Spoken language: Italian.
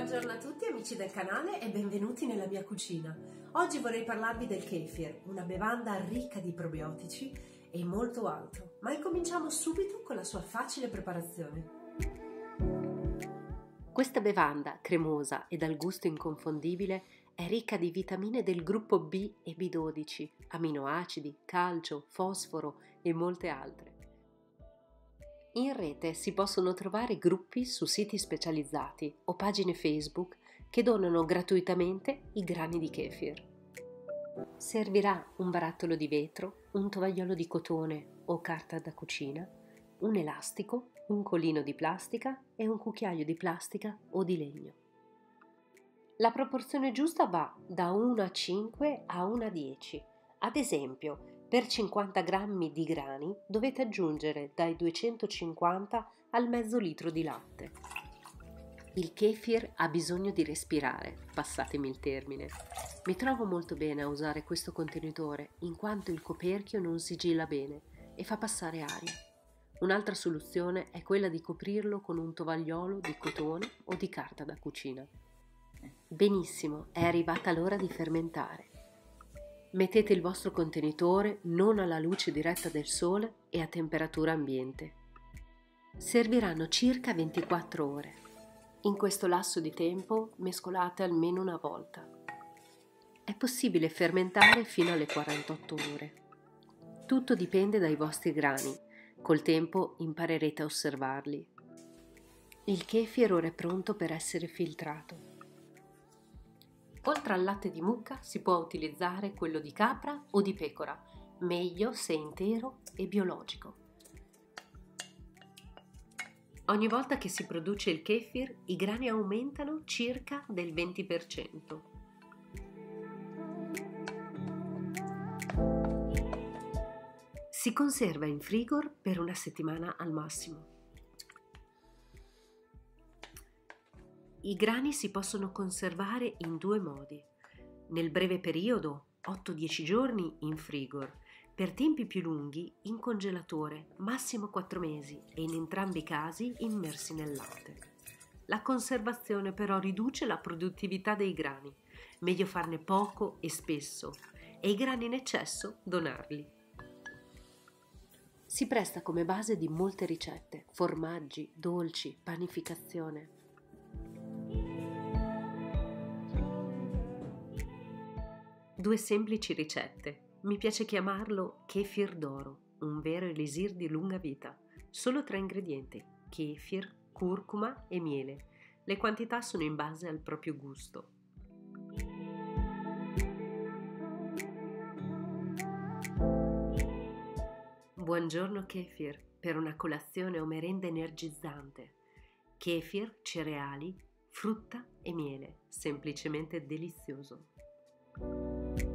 Buongiorno a tutti amici del canale e benvenuti nella mia cucina. Oggi vorrei parlarvi del kefir, una bevanda ricca di probiotici e molto altro. Ma incominciamo subito con la sua facile preparazione. Questa bevanda cremosa e dal gusto inconfondibile è ricca di vitamine del gruppo B e B12, aminoacidi, calcio, fosforo e molte altre. In rete si possono trovare gruppi su siti specializzati o pagine Facebook che donano gratuitamente i grani di kefir. Servirà un barattolo di vetro, un tovagliolo di cotone o carta da cucina, un elastico, un colino di plastica e un cucchiaio di plastica o di legno. La proporzione giusta va da 1 a 5 a 1 a 10. Ad esempio, per 50 grammi di grani dovete aggiungere dai 250 al mezzo litro di latte. Il kefir ha bisogno di respirare, passatemi il termine. Mi trovo molto bene a usare questo contenitore in quanto il coperchio non sigilla bene e fa passare aria. Un'altra soluzione è quella di coprirlo con un tovagliolo di cotone o di carta da cucina. Benissimo, è arrivata l'ora di fermentare. Mettete il vostro contenitore non alla luce diretta del sole e a temperatura ambiente. Serviranno circa 24 ore. In questo lasso di tempo mescolate almeno una volta. È possibile fermentare fino alle 48 ore. Tutto dipende dai vostri grani. Col tempo imparerete a osservarli. Il kefir ora è pronto per essere filtrato. Oltre al latte di mucca si può utilizzare quello di capra o di pecora, meglio se intero e biologico. Ogni volta che si produce il kefir, i grani aumentano circa del 20%. Si conserva in frigor per una settimana al massimo. I grani si possono conservare in due modi. Nel breve periodo, 8-10 giorni in frigor, per tempi più lunghi in congelatore, massimo 4 mesi e in entrambi i casi immersi nel latte. La conservazione però riduce la produttività dei grani, meglio farne poco e spesso e i grani in eccesso donarli. Si presta come base di molte ricette, formaggi, dolci, panificazione. Due semplici ricette. Mi piace chiamarlo kefir d'oro, un vero elisir di lunga vita. Solo 3 ingredienti: kefir, curcuma e miele. Le quantità sono in base al proprio gusto. Buongiorno kefir, per una colazione o merenda energizzante. Kefir, cereali, frutta e miele, semplicemente delizioso.